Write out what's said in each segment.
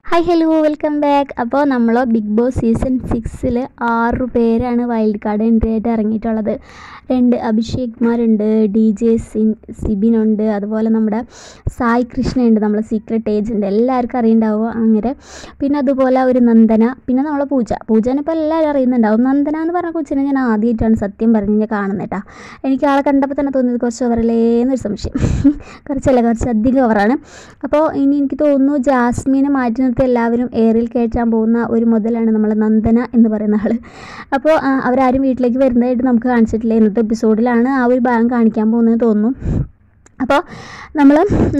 Hi hello welcome back. അപ്പോൾ നമ്മൾ big boss season 6 6 പേരാണ് വൈൽഡ് കാർഡ് എൻട്രി ആയിട്ട് ഇറങ്ങിയിട്ടുള്ളത്. 2 അഭിഷേക്മാരുണ്ട്, DJ സിബിനുണ്ട്, അതുപോലെ നമ്മുടെ സായി കൃഷ്ണയുണ്ട്, നമ്മളെ സീക്രട്ട് ഏജൻറ്റ്, എല്ലാവർക്കും അറിയുന്നുണ്ടാവും അങ്ങനെ. പിന്നെ അതുപോലെ ഒരു നന്ദന, പിന്നെ നമ്മളെ പൂജനെ ഇപ്പോൾ എല്ലാവരും അറിയുന്നുണ്ടാവും. നന്ദന എന്ന് പറഞ്ഞ കൊച്ചിനെ ഞാൻ ആദ്യമായിട്ടാണ് സത്യം പറഞ്ഞ് ഞാൻ കാണുന്നത് കേട്ടോ. എനിക്ക് ആളെ കണ്ടപ്പോൾ തന്നെ തോന്നിയത് കുറച്ച് ഓവറല്ലേന്നൊരു സംശയം. കുറച്ചധികം ഓവറാണ്. അപ്പോൾ ഇനി എനിക്ക് തോന്നുന്നു ജാസ്മിനെ മാറ്റി നിർത്തി എല്ലാവരും എയറിൽ കയറ്റാൻ പോകുന്ന ഒരു മുതലാണ് നമ്മൾ നന്ദന എന്ന് പറയുന്ന ആൾ. അപ്പോൾ അവരാരും വീട്ടിലേക്ക് വരുന്നതായിട്ട് നമുക്ക് കാണിച്ചിട്ടില്ല. ഇന്നത്തെ എപ്പിസോഡിലാണ് ആ ഒരു ഭാഗം കാണിക്കാൻ പോകുന്നത് തോന്നുന്നു. അപ്പോൾ നമ്മൾ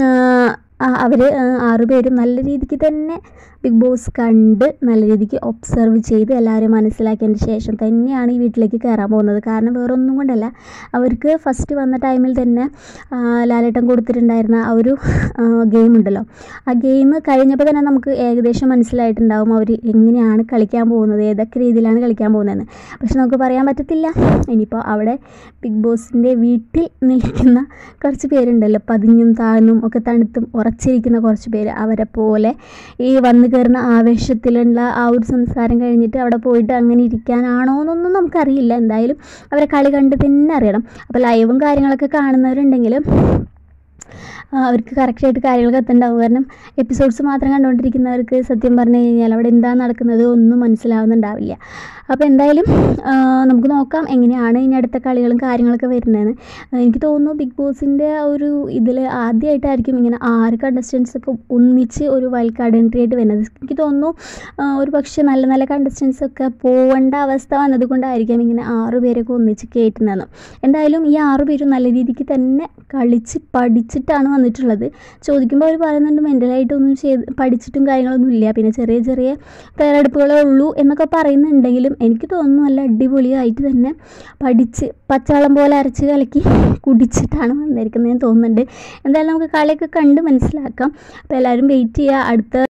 അവർ 6 പേരും നല്ല രീതിക്ക് തന്നെ ബിഗ് ബോസ് കണ്ട് നല്ല രീതിക്ക് ഒബ്സർവ് ചെയ്ത് എല്ലാവരും മനസ്സിലാക്കിയതിന് ശേഷം തന്നെയാണ് ഈ വീട്ടിലേക്ക് കയറാൻ പോകുന്നത്. കാരണം വേറൊന്നും കൊണ്ടല്ല, അവർക്ക് ഫസ്റ്റ് വന്ന ടൈമിൽ തന്നെ ലാലേട്ടൻ കൊടുത്തിട്ടുണ്ടായിരുന്ന ആ ഒരു ഗെയിം ഉണ്ടല്ലോ, ആ ഗെയിം കഴിഞ്ഞപ്പോൾ തന്നെ നമുക്ക് ഏകദേശം മനസ്സിലായിട്ടുണ്ടാവും അവർ എങ്ങനെയാണ് കളിക്കാൻ പോകുന്നത്, ഏതൊക്കെ രീതിയിലാണ് കളിക്കാൻ പോകുന്നതെന്ന്. പക്ഷെ നമുക്ക് പറയാൻ പറ്റത്തില്ല. ഇനിയിപ്പോൾ അവിടെ ബിഗ് ബോസിൻ്റെ വീട്ടിൽ നിൽക്കുന്ന കുറച്ച് പേരുണ്ടല്ലോ, പതിഞ്ഞും താഴ്ന്നും ഒക്കെ തണുത്തും ഉറച്ചിരിക്കുന്ന കുറച്ച് പേര്, അവരെ പോലെ ഈ വന്ന് കയറുന്ന ആവേശത്തിലുള്ള ആ ഒരു സംസാരം കഴിഞ്ഞിട്ട് അവിടെ പോയിട്ട് അങ്ങനെ ഇരിക്കാനാണോ എന്നൊന്നും നമുക്കറിയില്ല. എന്തായാലും അവരെ കളി കണ്ട് തന്നെ അറിയണം. അപ്പോൾ ലൈവും കാര്യങ്ങളൊക്കെ കാണുന്നവരുണ്ടെങ്കിൽ അവർക്ക് കറക്റ്റായിട്ട് കാര്യങ്ങളൊക്കെ എത്തുന്നുണ്ടാവും. കാരണം എപ്പിസോഡ്സ് മാത്രം കണ്ടുകൊണ്ടിരിക്കുന്നവർക്ക് സത്യം പറഞ്ഞു കഴിഞ്ഞാൽ അവിടെ എന്താണ് നടക്കുന്നത് ഒന്നും മനസ്സിലാവുന്നുണ്ടാവില്ല. അപ്പോൾ എന്തായാലും നമുക്ക് നോക്കാം എങ്ങനെയാണ് ഇനി അടുത്ത കളികളും കാര്യങ്ങളൊക്കെ വരുന്നതെന്ന്. എനിക്ക് തോന്നുന്നു ബിഗ് ബോസിൻ്റെ ഒരു ഇതിൽ ആദ്യമായിട്ടായിരിക്കും ഇങ്ങനെ 6 കണ്ടസ്റ്റൻസൊക്കെ ഒന്നിച്ച് ഒരു വൈൽഡ് കാർഡ് എൻട്രി ആയിട്ട് വരുന്നത്. എനിക്ക് തോന്നുന്നു ഒരു പക്ഷേ നല്ല നല്ല കണ്ടസ്റ്റൻസൊക്കെ പോവേണ്ട അവസ്ഥ വന്നതുകൊണ്ടായിരിക്കാം ഇങ്ങനെ 6 പേരൊക്കെ ഒന്നിച്ച് കയറ്റുന്നതെന്ന്. എന്തായാലും ഈ 6 പേരും നല്ല രീതിക്ക് തന്നെ കളിച്ച് പഠിച്ചിട്ടാണ് വന്നിട്ടുള്ളത്. ചോദിക്കുമ്പോൾ അവർ പറയുന്നുണ്ട് മെൻ്റലായിട്ടൊന്നും പഠിച്ചിട്ടും കാര്യങ്ങളൊന്നും ഇല്ല, പിന്നെ ചെറിയ ചെറിയ തയ്യാറെടുപ്പുകളേ ഉള്ളൂ എന്നൊക്കെ പറയുന്നുണ്ടെങ്കിലും എനിക്ക് തോന്നുന്നു നല്ല അടിപൊളിയായിട്ട് തന്നെ പഠിച്ച് പച്ചവെള്ളം പോലെ അരച്ച് കലക്കി കുടിച്ചിട്ടാണ് വന്നിരിക്കുന്നത് എന്ന് തോന്നുന്നുണ്ട്. എന്തായാലും നമുക്ക് കളിയൊക്കെ കണ്ട് മനസ്സിലാക്കാം. അപ്പോൾ എല്ലാവരും വെയിറ്റ് ചെയ്യുക. അടുത്ത